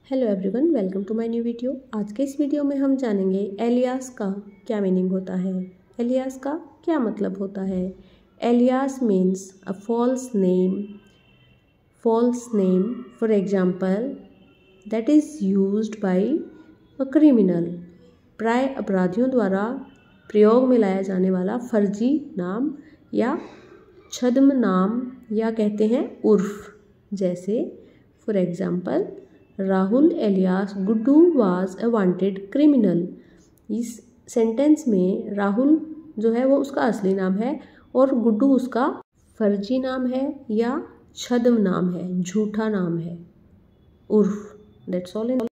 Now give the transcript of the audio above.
Hello everyone, welcome to my new video. आज के इस वीडियो में हम जानेंगे एलियास का क्या मीनिंग होता है। एलियास का क्या मतलब होता है। Alias means a false name for example that is used by a criminal. प्राय अपराधियों द्वारा प्रयोग में लाया जाने वाला फर्जी नाम या छद्म नाम या कहते हैं उर्फ। जैसे for example Rahul alias Guddu was a wanted criminal. इस सेंटेंस में राहुल जो है वो उसका असली नाम है और गुड्डू उसका फर्जी नाम है या छद्म नाम है, झूठा नाम है, उर्फ। That's all.